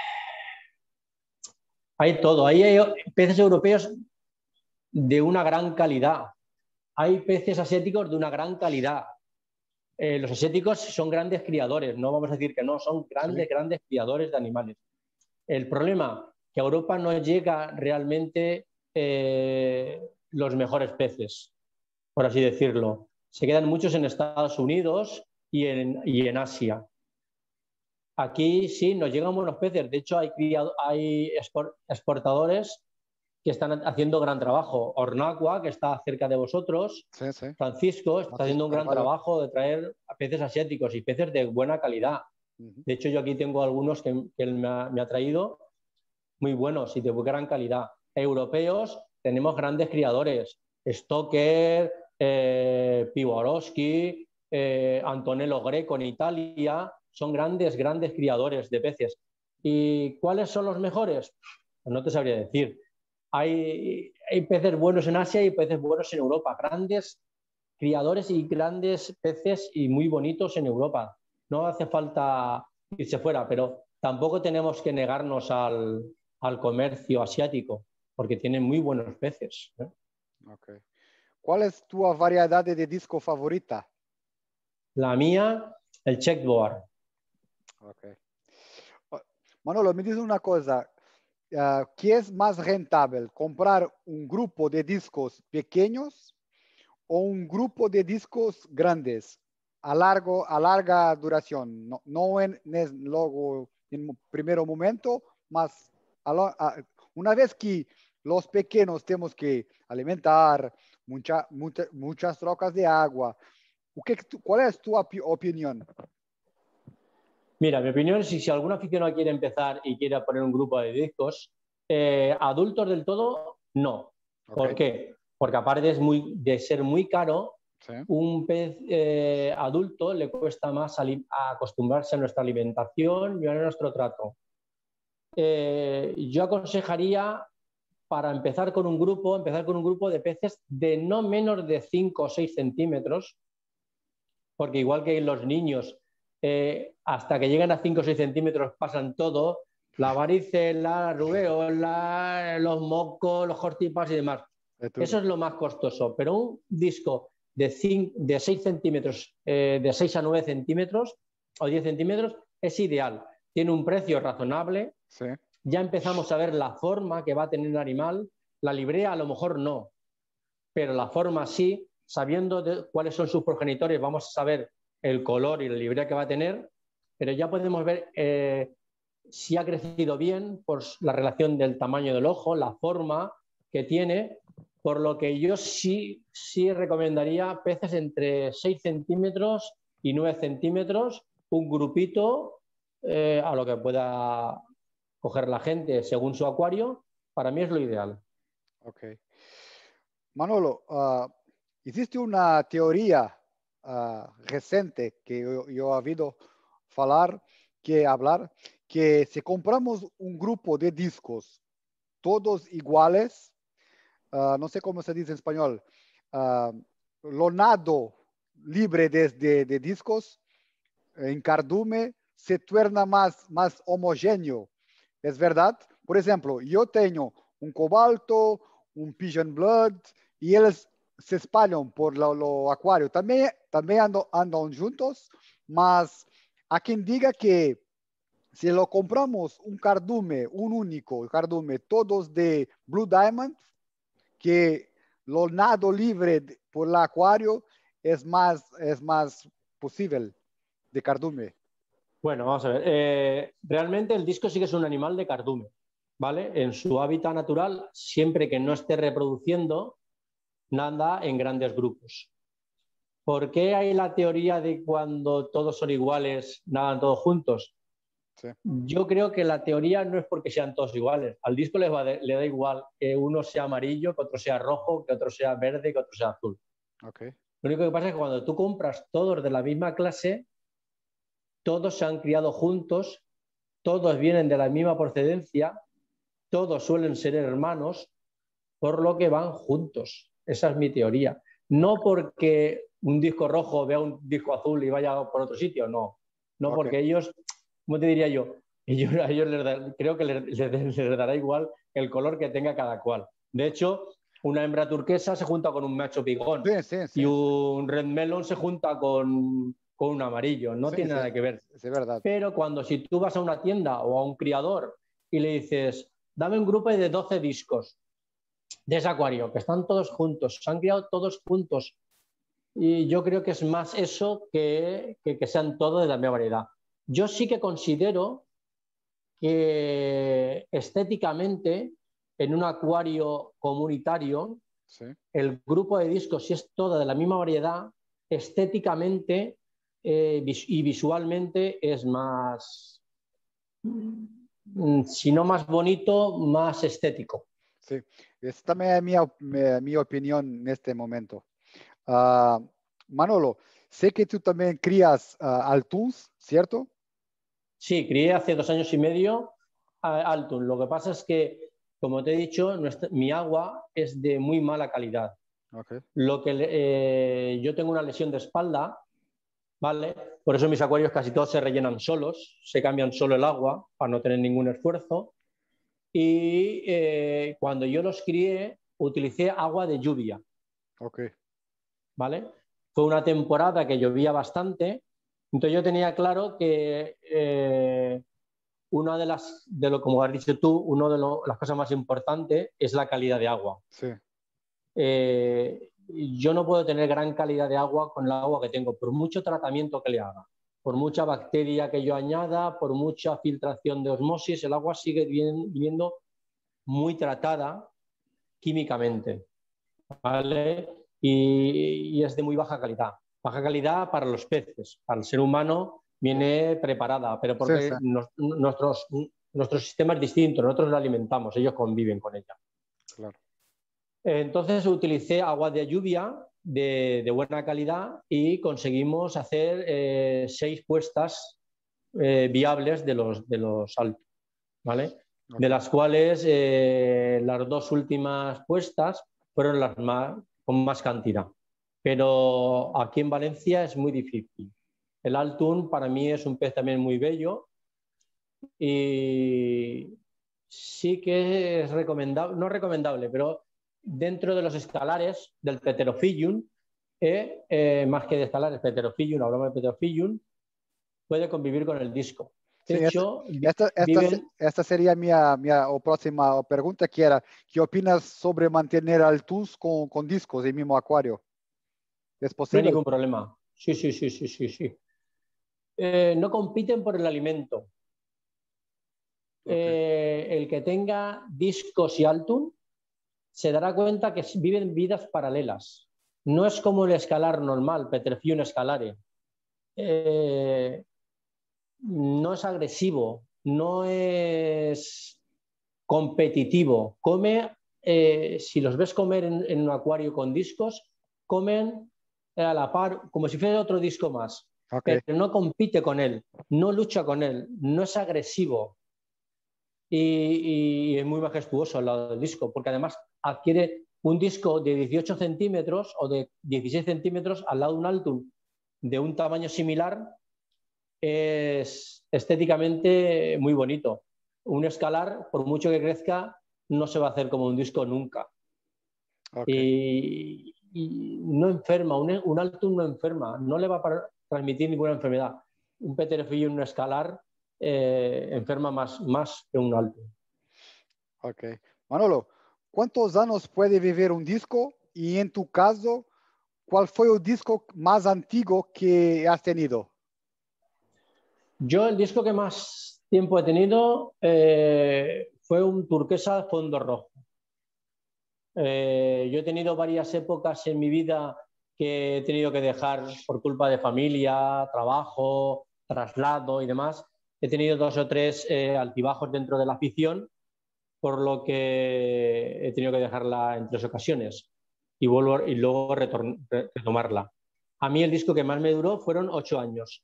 hay todo. Ahí hay peces europeos de una gran calidad. Hay peces asiáticos de una gran calidad. Eh, los asiáticos son grandes criadores, no vamos a decir que no, son grandes, sí. grandes criadores de animales. El problema, que a Europa no llega realmente eh, los mejores peces, por así decirlo. Se quedan muchos en Estados Unidos y en, y en Asia. Aquí sí nos llegan buenos peces. De hecho, hay, criado, hay exportadores que están haciendo gran trabajo. Ornaqua, que está cerca de vosotros, sí, sí. Francisco, está haciendo un gran trabajo de traer peces asiáticos y peces de buena calidad. Uh-huh. De hecho, yo aquí tengo algunos que, que él me ha, me ha traído muy buenos y de gran calidad. Europeos, tenemos grandes criadores. Stoker, eh, Piworowski, eh, Antonello Greco en Italia, son grandes, grandes criadores de peces. ¿Y cuáles son los mejores? Pues no te sabría decir. Hay, hay peces buenos en Asia y peces buenos en Europa. Grandes criadores y grandes peces y muy bonitos en Europa. No hace falta irse fuera, pero tampoco tenemos que negarnos al, al comercio asiático, porque tienen muy buenos peces, ¿eh? Okay. ¿Cuál es tu variedad de disco favorita? La mía, el checkboard. Okay. Manolo, me dice una cosa, uh, ¿qué es más rentable? ¿Comprar un grupo de discos pequeños o un grupo de discos grandes a, largo, a larga duración? No, no en, en, luego, en primer momento, más a lo, a, una vez que los pequeños tenemos que alimentar mucha, mucha, muchas trocas de agua. ¿Qué, ¿Cuál es tu opinión? Mira, mi opinión es que si algún aficionado quiere empezar y quiere poner un grupo de discos, eh, adultos del todo, no. Okay. ¿Por qué? Porque aparte es muy, de ser muy caro, sí. Un pez eh, adulto le cuesta más a acostumbrarse a nuestra alimentación y a nuestro trato. Eh, yo aconsejaría, para empezar con un grupo, empezar con un grupo de peces de no menos de cinco o seis centímetros, porque igual que los niños, eh, hasta que llegan a cinco o seis centímetros pasan todo, la varicela, la rubeola, los mocos, los cortipas y demás. Eso es lo más costoso, pero un disco de, cinco, de seis centímetros, eh, de seis a nueve centímetros o diez centímetros es ideal. Tiene un precio razonable. Sí. Ya empezamos a ver la forma que va a tener el animal. La librea a lo mejor no, pero la forma sí. Sabiendo de cuáles son sus progenitores, vamos a saber el color y la librea que va a tener, pero ya podemos ver eh, si ha crecido bien por la relación del tamaño del ojo, la forma que tiene, por lo que yo sí, sí recomendaría peces entre seis centímetros y nueve centímetros, un grupito eh, a lo que pueda coger la gente según su acuario, para mí es lo ideal. Ok. Manolo, uh... existe una teoría uh, reciente que yo, yo he oído falar, que hablar, que si compramos un grupo de discos todos iguales, uh, no sé cómo se dice en español, uh, lonado libre de, de, de discos en cardume se torna más, más homogéneo. ¿Es verdad? Por ejemplo, yo tengo un cobalto, un pigeon blood y ellos se espalhan por los lo acuarios. También, también ando, andan juntos, mas a quien diga que si lo compramos un cardume, un único cardume, todos de Blue Diamond, que lo nado libre por el acuario es más, es más posible de cardume. Bueno, vamos a ver. Eh, realmente el disco sí que es un animal de cardume, ¿vale? En su hábitat natural, siempre que no esté reproduciendo, nada en grandes grupos. ¿Por qué hay la teoría de cuando todos son iguales, nadan todos juntos? Sí. Yo creo que la teoría no es porque sean todos iguales. Al disco le, va de, le da igual que uno sea amarillo, que otro sea rojo, que otro sea verde, que otro sea azul. Okay. Lo único que pasa es que cuando tú compras todos de la misma clase, todos se han criado juntos, todos vienen de la misma procedencia, todos suelen ser hermanos, por lo que van juntos. Esa es mi teoría. No porque un disco rojo vea un disco azul y vaya por otro sitio, no. No, okay. Porque ellos, ¿cómo te diría yo? Ellos, a ellos les da, creo que les, les, les dará igual el color que tenga cada cual. De hecho, una hembra turquesa se junta con un macho pigón, sí, sí, sí, y un red melon se junta con, con un amarillo. No sí, tiene sí, nada que ver. Es verdad. Pero cuando si tú vas a una tienda o a un criador y le dices, dame un grupo de doce discos de ese acuario, que están todos juntos, se han criado todos juntos. Y yo creo que es más eso que, que, que sean todos de la misma variedad. Yo sí que considero que estéticamente, en un acuario comunitario, sí. El grupo de discos, si es todo de la misma variedad, estéticamente eh, vis y visualmente es más, si no más bonito, más estético. Sí, esta también es mi, mi, mi opinión en este momento. Uh, Manolo, sé que tú también crías uh, altuns, ¿cierto? Sí, crié hace dos años y medio altun. Lo que pasa es que, como te he dicho, nuestra, mi agua es de muy mala calidad. Okay. Lo que eh, yo tengo una lesión de espalda, ¿vale? Por eso mis acuarios casi todos se rellenan solos, se cambian solo el agua para no tener ningún esfuerzo. Y eh, cuando yo los crié, utilicé agua de lluvia. Okay. ¿Vale? Fue una temporada que llovía bastante Entonces yo tenía claro que eh, una de las, de lo, como has dicho tú, una de lo, las cosas más importantes es la calidad de agua. Sí. Eh, yo no puedo tener gran calidad de agua con el agua que tengo, por mucho tratamiento que le haga, por mucha bacteria que yo añada, por mucha filtración de osmosis, el agua sigue viniendo muy tratada químicamente, ¿vale? Y, y es de muy baja calidad. Baja calidad para los peces, para el ser humano viene preparada, pero porque Sí, sí. nos, nuestros, nuestro sistema es distinto, nosotros la alimentamos, ellos conviven con ella. Claro. Entonces utilicé agua de lluvia de, de buena calidad y conseguimos hacer eh, seis puestas eh, viables de los, de los altos, ¿vale? Okay. De las cuales eh, las dos últimas puestas fueron las más, con más cantidad. Pero aquí en Valencia es muy difícil. El altún para mí es un pez también muy bello y sí que es recomendable, no recomendable, pero dentro de los escalares del Pterophyllum, eh, eh, más que de escalares, Pterophyllum, hablamos de Pterophyllum, puede convivir con el disco. De Sí, hecho, esta, esta, viven... esta sería mi, mi próxima pregunta, que era, ¿qué opinas sobre mantener altus con, con discos en el mismo acuario? ¿Es No hay posible? ningún problema. Sí, sí, sí, sí, sí, sí. Eh, no compiten por el alimento. Okay. Eh, el que tenga discos y altun se dará cuenta que viven vidas paralelas. No es como el escalar normal, Pterophyllum escalare. Eh, no es agresivo, no es competitivo. Come, eh, si los ves comer en, en un acuario con discos, comen a la par, como si fuera otro disco más. Okay. Pero no compite con él, no lucha con él, no es agresivo. Y, y es muy majestuoso al lado del disco, porque además adquiere un disco de dieciocho centímetros o de dieciséis centímetros al lado de un altun de un tamaño similar. Es estéticamente muy bonito. Un escalar, por mucho que crezca, no se va a hacer como un disco nunca. Okay. Y, y no enferma, un, un altun no enferma, no le va a transmitir ninguna enfermedad. Un Pterophyllum, un escalar, eh, enferma más, más que un altun. Ok. Manolo, ¿cuántos años puede vivir un disco? Y en tu caso, ¿cuál fue el disco más antiguo que has tenido? Yo el disco que más tiempo he tenido eh, fue un turquesa fondo rojo. Eh, yo he tenido varias épocas en mi vida que he tenido que dejar por culpa de familia, trabajo, traslado y demás. He tenido dos o tres eh, altibajos dentro de la afición, por lo que he tenido que dejarla en tres ocasiones y, vuelvo, y luego retomarla. A mí el disco que más me duró fueron ocho años,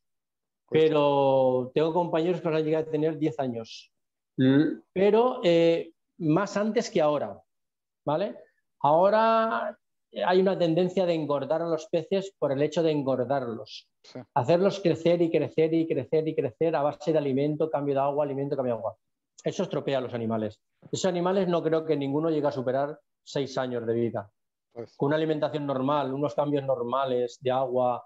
pero tengo compañeros que han llegado a tener diez años, pero eh, más antes que ahora, ¿vale? Ahora hay una tendencia de engordar a los peces por el hecho de engordarlos. Sí. Hacerlos crecer y crecer y crecer y crecer a base de alimento, cambio de agua, alimento, cambio de agua. Eso estropea a los animales. Esos animales no creo que ninguno llegue a superar seis años de vida. Pues. Con una alimentación normal, unos cambios normales de agua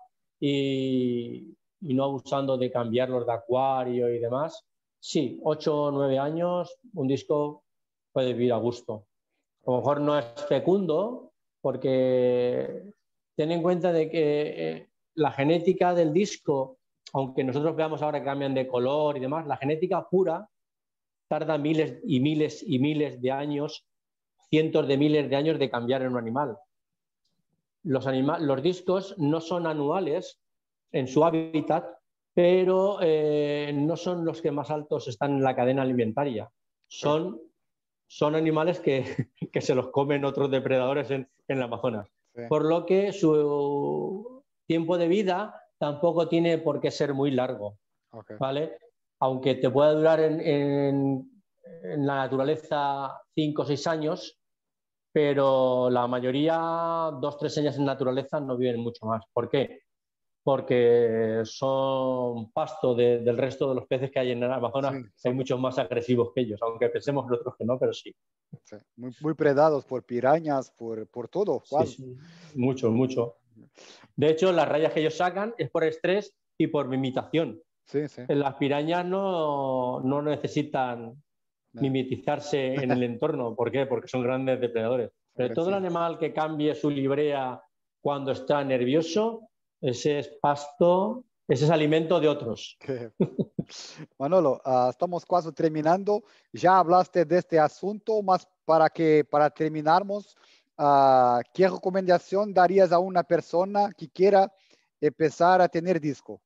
y, y no abusando de cambiarlos de acuario y demás, sí, ocho o nueve años, un disco puede vivir a gusto. A lo mejor no es fecundo, porque ten en cuenta de que eh, la genética del disco, aunque nosotros veamos ahora que cambian de color y demás, la genética pura tarda miles y miles y miles de años, cientos de miles de años de cambiar en un animal. Los, anima los discos no son anuales en su hábitat, pero eh, no son los que más altos están en la cadena alimentaria. Son... son animales que, que se los comen otros depredadores en, en el Amazonas. Sí. Por lo que su tiempo de vida tampoco tiene por qué ser muy largo. Okay. ¿Vale? Aunque te pueda durar en, en, en la naturaleza cinco o seis años, pero la mayoría, dos o tres años en naturaleza, no viven mucho más. ¿Por qué? Porque son pasto de, del resto de los peces que hay en el Amazonas. Sí, son... Hay muchos más agresivos que ellos, aunque pensemos nosotros que no, pero sí. Sí. Muy, muy predados por pirañas, por, por todo. Sí, sí, mucho, mucho. De hecho, las rayas que ellos sacan es por estrés y por mimitación. Sí, sí. Las pirañas no, no necesitan No. mimetizarse en el entorno. ¿Por qué? Porque son grandes depredadores. Pero todo el animal que cambie su librea cuando está nervioso, ese es pasto, ese es alimento de otros. Manolo, uh, estamos casi terminando. Ya hablaste de este asunto, más para que para terminarmos, uh, ¿qué recomendación darías a una persona que quiera empezar a tener disco?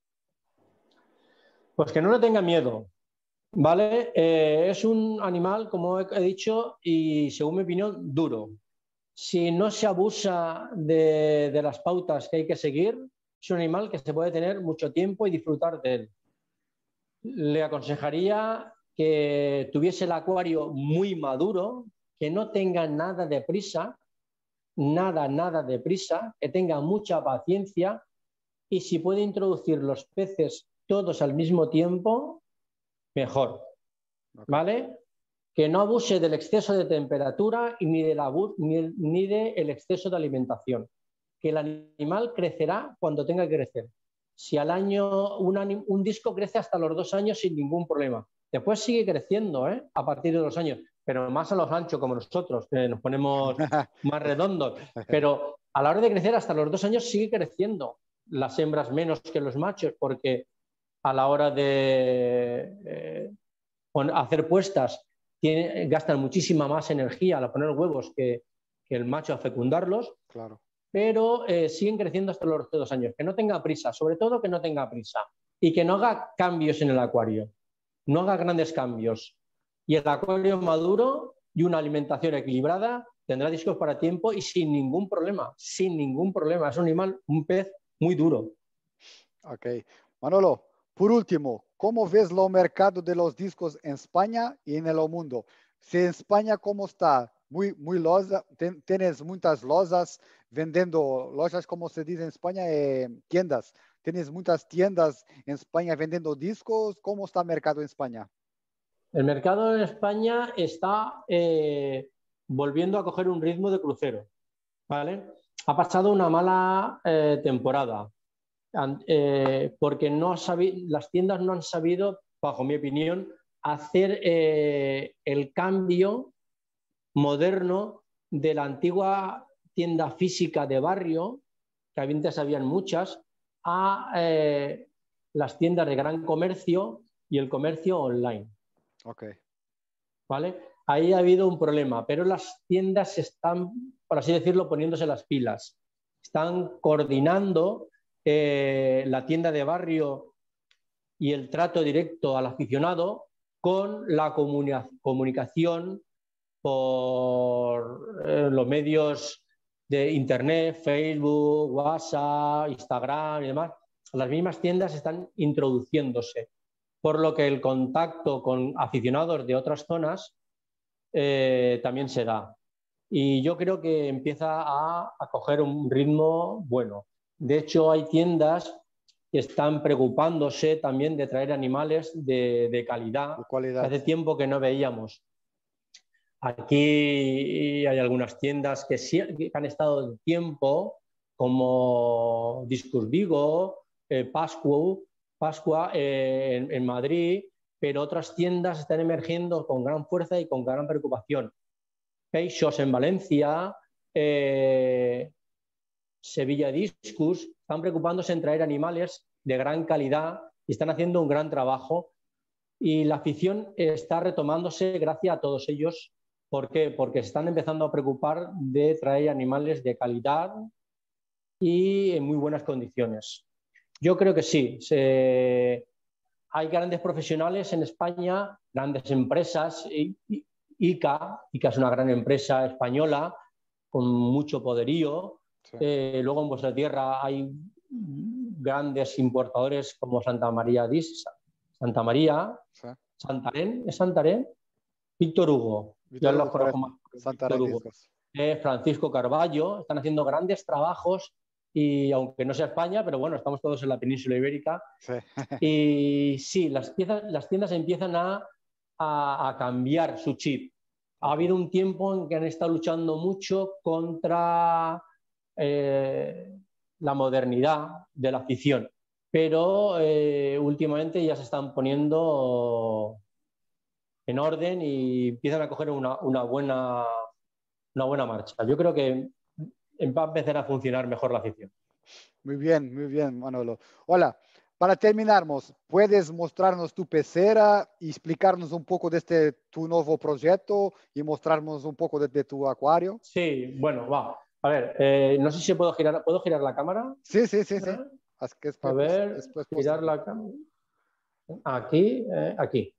Pues que no le tenga miedo, ¿vale? Eh, es un animal, como he dicho, y según mi opinión, duro. Si no se abusa de, de las pautas que hay que seguir, es un animal que se puede tener mucho tiempo y disfrutar de él. Le aconsejaría que tuviese el acuario muy maduro, que no tenga nada de prisa, nada, nada de prisa, que tenga mucha paciencia y si puede introducir los peces todos al mismo tiempo, mejor, ¿vale? Que no abuse del exceso de temperatura y ni del ni, ni del exceso de alimentación. Que el animal crecerá cuando tenga que crecer. Si al año un, un disco crece hasta los dos años sin ningún problema. Después sigue creciendo, ¿eh? A partir de los años, pero más a los anchos como nosotros, que nos ponemos más redondos. Pero a la hora de crecer hasta los dos años sigue creciendo. Las hembras menos que los machos, porque a la hora de eh, hacer puestas tiene, gastan muchísima más energía al poner huevos que, que el macho a fecundarlos. Claro. Pero eh, siguen creciendo hasta los dos años. Que no tenga prisa, sobre todo que no tenga prisa. Y que no haga cambios en el acuario. No haga grandes cambios. Y el acuario maduro y una alimentación equilibrada tendrá discos para tiempo y sin ningún problema. Sin ningún problema. Es un animal, un pez muy duro. Ok. Manolo, por último, ¿cómo ves los mercados de los discos en España y en el mundo? Si en España, ¿cómo está? Muy, muy losa, ten, tienes muchas losas vendiendo, lojas como se dice en España, eh, tiendas. Tienes muchas tiendas en España vendiendo discos. ¿Cómo está el mercado en España? El mercado en España está eh, volviendo a coger un ritmo de crucero, ¿vale? Ha pasado una mala eh, temporada. Eh, porque no sabido, las tiendas no han sabido, bajo mi opinión, hacer eh, el cambio moderno de la antigua tienda física de barrio, que antes habían muchas, a eh, las tiendas de gran comercio y el comercio online. Okay. ¿Vale? Ahí ha habido un problema, pero las tiendas están, por así decirlo, poniéndose las pilas. Están coordinando eh, la tienda de barrio y el trato directo al aficionado con la comunica comunicación por eh, los medios de internet, Facebook, WhatsApp, Instagram y demás. Las mismas tiendas están introduciéndose, por lo que el contacto con aficionados de otras zonas eh, también se da. Y yo creo que empieza a, a coger un ritmo bueno. De hecho, hay tiendas que están preocupándose también de traer animales de, de calidad, de cualidad. Hace tiempo que no veíamos. Aquí hay algunas tiendas que, sí, que han estado en tiempo, como Discus Vigo, eh, Pascua, Pascua eh, en, en Madrid, pero otras tiendas están emergiendo con gran fuerza y con gran preocupación. Peixos en Valencia, eh, Sevilla Discus, están preocupándose en traer animales de gran calidad y están haciendo un gran trabajo. Y la afición está retomándose gracias a todos ellos. ¿Por qué? Porque se están empezando a preocupar de traer animales de calidad y en muy buenas condiciones. Yo creo que sí. Se... Hay grandes profesionales en España, grandes empresas. I C A, I C A es una gran empresa española con mucho poderío. Sí. Eh, luego en vuestra tierra hay grandes importadores como Santa María Dis, Santa María, sí. Santarén, ¿es Santarén? Víctor Hugo, Víctor ya Hugo, los conozco más. Víctor Hugo. Eh, Francisco Carballo, están haciendo grandes trabajos y aunque no sea España, pero bueno, estamos todos en la península ibérica. Sí. Y sí, las, piezas, las tiendas empiezan a, a, a cambiar su chip. Ha habido un tiempo en que han estado luchando mucho contra eh, la modernidad de la afición. pero eh, últimamente ya se están poniendo en orden y empiezan a coger una, una, buena, una buena marcha. Yo creo que va a empezar a funcionar mejor la afición. Muy bien, muy bien, Manolo. Hola, para terminarnos, ¿puedes mostrarnos tu pecera y explicarnos un poco de este tu nuevo proyecto y mostrarnos un poco de, de tu acuario? Sí, bueno, va. A ver, eh, no sé si puedo girar, ¿puedo girar la cámara? Sí, sí, sí, sí. ¿Eh? Así que es, A pues, ver, es, pues, girar posible. la cámara. Aquí, eh, aquí.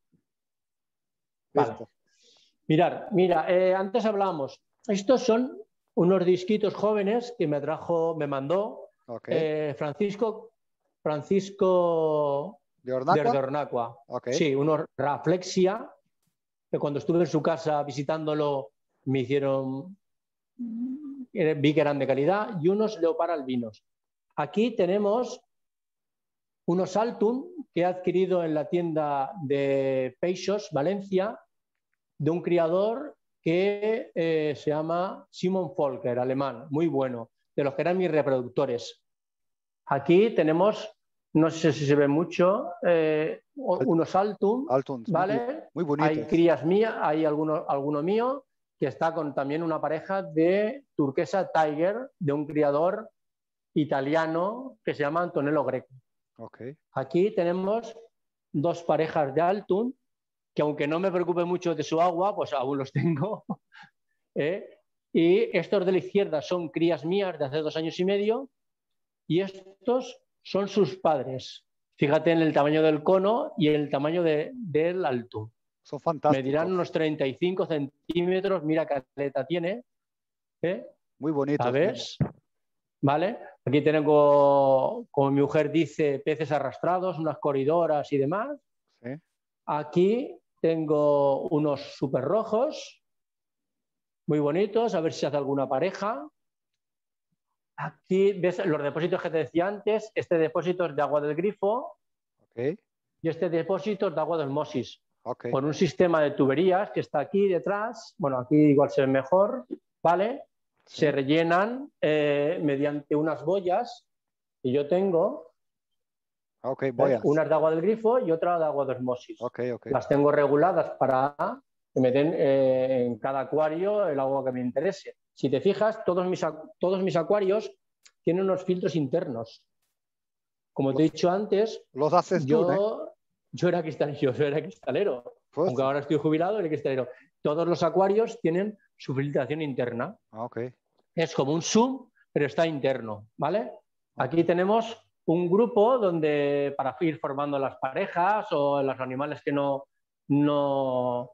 Vale. Listo. Mirar, mira, eh, antes hablábamos, estos son unos disquitos jóvenes que me trajo, me mandó Okay. eh, Francisco, Francisco ¿De de Ornacua? Ornacua. Okay. Sí, unos Raflexia, que cuando estuve en su casa visitándolo me hicieron, vi que eran de calidad, y unos Leopard albinos. Aquí tenemos unos Altum que he adquirido en la tienda de Peixos, Valencia, de un criador que eh, se llama Simon Volker, alemán, muy bueno, de los que eran mis reproductores. Aquí tenemos, no sé si se ve mucho, eh, unos Altum, Altons, ¿vale? muy, muy bonitos. Hay crías mías, hay alguno, alguno mío que está con también una pareja de turquesa Tiger, de un criador italiano que se llama Antonello Greco. Okay. Aquí tenemos dos parejas de Altum, que aunque no me preocupe mucho de su agua, pues aún los tengo. ¿Eh? Y estos de la izquierda son crías mías de hace dos años y medio, y estos son sus padres. Fíjate en el tamaño del cono y el tamaño de, del Altum. Son fantásticos. Me dirán unos treinta y cinco centímetros, mira qué aleta tiene. ¿Eh? Muy bonitos. ¿Sabes? ¿Vale? Aquí tengo, como mi mujer dice, peces arrastrados, unas corridoras y demás. Sí. Aquí tengo unos súper rojos, muy bonitos, a ver si hace alguna pareja. Aquí ves los depósitos que te decía antes, este depósito es de agua del grifo. Okay. Y este depósito es de agua de osmosis. Okay. Por un sistema de tuberías que está aquí detrás, bueno, aquí igual se ve mejor, ¿vale? Sí. Se rellenan eh, mediante unas boyas que yo tengo. Okay, boyas. Unas de agua del grifo y otra de agua de osmosis. Okay, okay. Las tengo reguladas para que me den eh, en cada acuario el agua que me interese. Si te fijas, todos mis, todos mis acuarios tienen unos filtros internos. Como los, te he dicho antes, los haces yo, tú, ¿eh? yo, era cristalero, yo era cristalero. Pues aunque sí. Ahora estoy jubilado, era cristalero. Todos los acuarios tienen su filtración interna. Okay. Es como un zoom, pero está interno, ¿vale? Okay. Aquí tenemos un grupo donde para ir formando las parejas o los animales que no, no,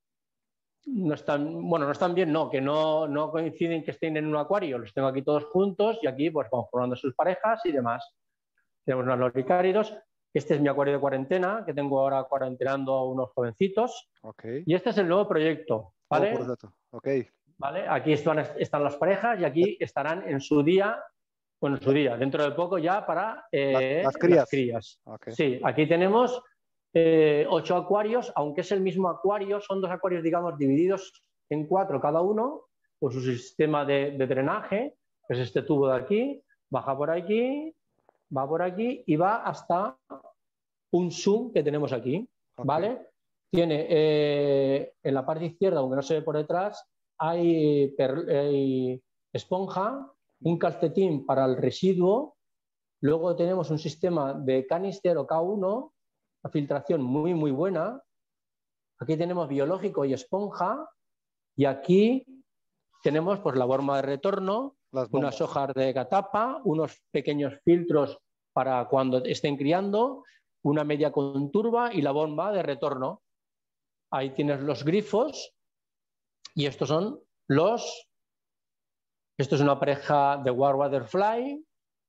no están, bueno, no están bien, no, que no, no coinciden que estén en un acuario. Los tengo aquí todos juntos y aquí pues vamos formando sus parejas y demás. Tenemos unos loricáridos. Este es mi acuario de cuarentena, que tengo ahora cuarentenando a unos jovencitos. Okay. Y este es el nuevo proyecto, ¿vale? Nuevo proyecto. Okay. ¿Vale? Aquí están, están las parejas y aquí estarán en su día, bueno, en su día, dentro de poco ya para eh, las, las crías. Las crías. Okay. Sí, aquí tenemos eh, ocho acuarios, aunque es el mismo acuario, son dos acuarios, digamos, divididos en cuatro cada uno, por su sistema de, de drenaje, que es este tubo de aquí, baja por aquí, va por aquí y va hasta un zoom que tenemos aquí, okay. ¿Vale? Tiene eh, en la parte izquierda, aunque no se ve por detrás, hay, per, hay esponja, un calcetín para el residuo, luego tenemos un sistema de canister o K uno, una filtración muy muy buena, aquí tenemos biológico y esponja, y aquí tenemos pues la bomba de retorno, unas hojas de catapa, unos pequeños filtros para cuando estén criando, una media con turba y la bomba de retorno. Ahí tienes los grifos y estos son los... Esto es una pareja de War Waterfly.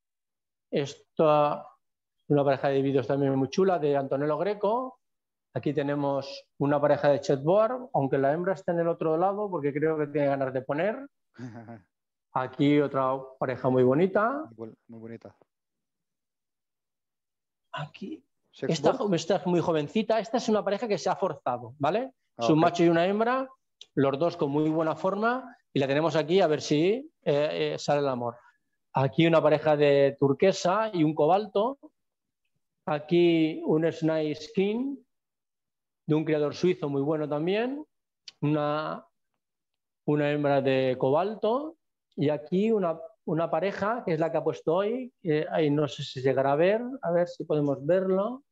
Esta es una pareja de vídeos también muy chula de Antonello Greco. Aquí tenemos una pareja de Chetboard, aunque la hembra está en el otro lado porque creo que tiene ganas de poner. Aquí otra pareja muy bonita. Muy, muy bonita. Aquí. Esta, esta es muy jovencita. Esta es una pareja que se ha forzado, ¿vale? Ah, es un okay. macho y una hembra, los dos con muy buena forma, y la tenemos aquí a ver si eh, eh, sale el amor. Aquí una pareja de turquesa y un cobalto. Aquí un Snake Skin de un criador suizo muy bueno también. Una, una hembra de cobalto. Y aquí una, una pareja, que es la que ha puesto hoy. Eh, ahí no sé si llegará a ver. A ver si podemos verlo.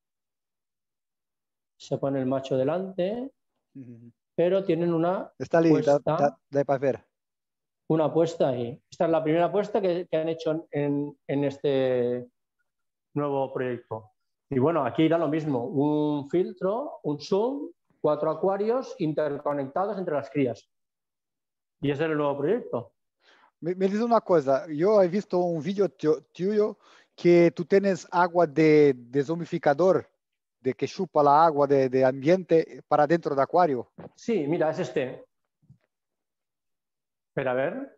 Se pone el macho delante. Uh-huh. Pero tienen una Está ali, puesta. da, da, da para ver. Una apuesta ahí. Esta es la primera apuesta que, que han hecho en, en este nuevo proyecto. Y bueno, aquí irá lo mismo, un filtro, un zoom, cuatro acuarios interconectados entre las crías. Y ese es el nuevo proyecto. Me, me diz una cosa, yo he visto un vídeo tuyo que tú tienes agua de deshumificador, de que chupa la agua de, de ambiente para dentro del acuario. Sí, mira, es este. Espera, a ver.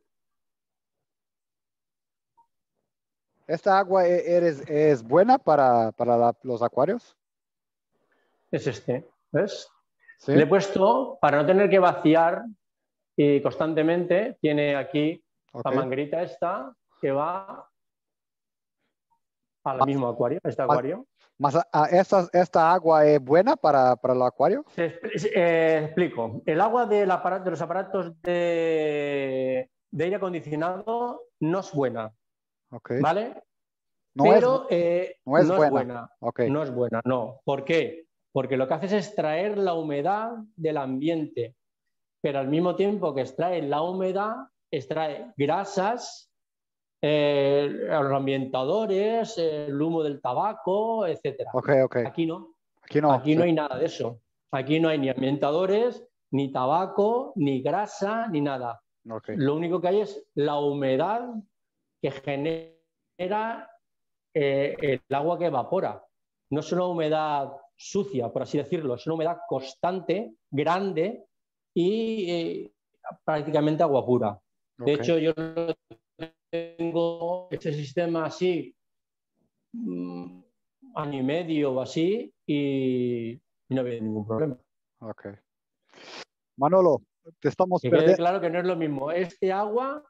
¿Esta agua es, es buena para, para la, los acuarios? Es este, ¿ves? ¿Sí? Le he puesto, para no tener que vaciar y constantemente, tiene aquí okay. La manguerita esta que va al más, mismo acuario, este más, acuario. Más, ¿esta, ¿Esta agua es buena para, para el acuario? Te eh, explico. El agua del aparato, de los aparatos de, de aire acondicionado no es buena. Okay. ¿Vale? No Pero es, eh, no es no buena. es buena. Okay. No es buena, no. ¿Por qué? Porque lo que hace es extraer la humedad del ambiente. Pero al mismo tiempo que extrae la humedad, extrae grasas, eh, los ambientadores, el humo del tabaco, etcétera. Okay, okay. Aquí no. Aquí no. Aquí sí. no hay nada de eso. Aquí no hay ni ambientadores, ni tabaco, ni grasa, ni nada. Okay. Lo único que hay es la humedad que genera eh, el agua que evapora. No es una humedad sucia, por así decirlo, es una humedad constante, grande y eh, prácticamente agua pura. Okay. De hecho, yo tengo este sistema así año y medio o así y, y no había ningún problema. Ok. Manolo, te estamos que perdiendo. quede claro que no es lo mismo. Este agua,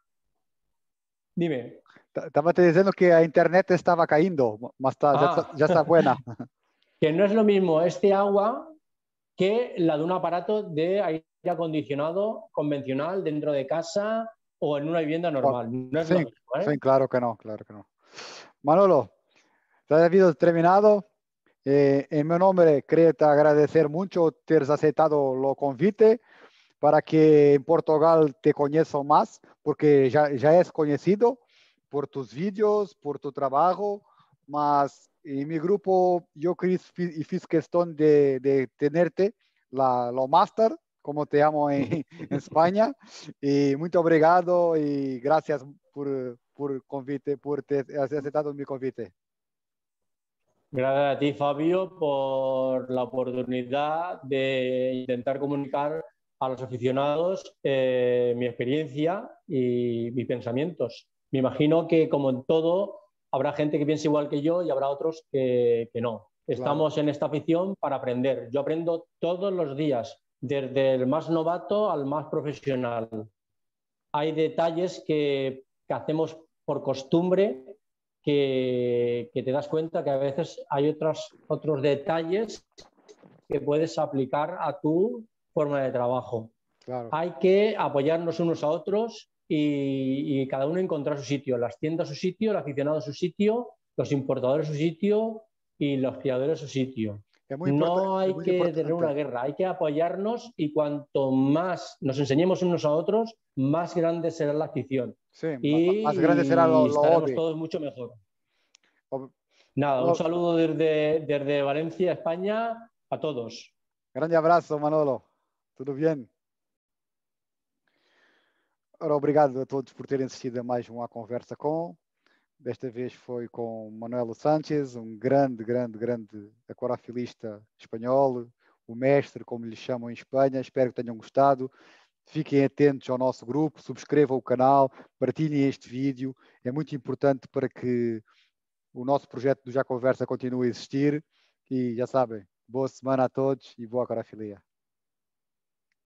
dime. Estaba te diciendo que a internet estaba cayendo, mas está, ah. ya, está, ya está buena. Que no es lo mismo este agua que la de un aparato de aire acondicionado convencional dentro de casa o en una vivienda normal. No es sí, lo mismo, ¿eh? Sí, claro que no, claro que no. Manolo, ya ha habido terminado. Eh, en mi nombre, quería te agradecer mucho tener aceptado lo convite para que en Portugal te conozca más, porque ya, ya es conocido por tus vídeos, por tu trabajo, mas en mi grupo yo y fiz cuestión de, de tenerte la, lo máster, como te llamo en, en España, y muy obrigado y gracias por, por convite, por ter aceptado mi convite. Gracias a ti, Fabio, por la oportunidad de intentar comunicar a los aficionados eh, mi experiencia y mis pensamientos. Me imagino que, como en todo, habrá gente que piense igual que yo y habrá otros que, que no. Estamos claro. en esta afición para aprender. Yo aprendo todos los días, desde el más novato al más profesional. Hay detalles que, que hacemos por costumbre que, que te das cuenta que a veces hay otros, otros detalles que puedes aplicar a tu forma de trabajo. Claro. Hay que apoyarnos unos a otros y, y cada uno encontrar su sitio. Las tiendas su sitio, el aficionado su sitio, los importadores su sitio y los criadores su sitio. No hay que importante. tener una guerra, hay que apoyarnos y cuanto más nos enseñemos unos a otros, más grande será la afición. Sí, y más grande será lo, lo estaremos hobby. todos mucho mejor. Ob Nada, un saludo desde, desde Valencia, España, a todos. Grande abraço, Manolo. Tudo bem? Ora, obrigado a todos por terem assistido a mais uma conversa com. Desta vez foi com Manuelo Sánchez, um grande, grande, grande aquariofilista espanhol, o mestre, como lhe chamam em Espanha. Espero que tenham gostado. Fiquem atentos ao nosso grupo, subscrevam o canal, partilhem este vídeo. É muito importante para que o nosso projeto do Já Conversa continue a existir. E já sabem, boa semana a todos e boa aquariofilia.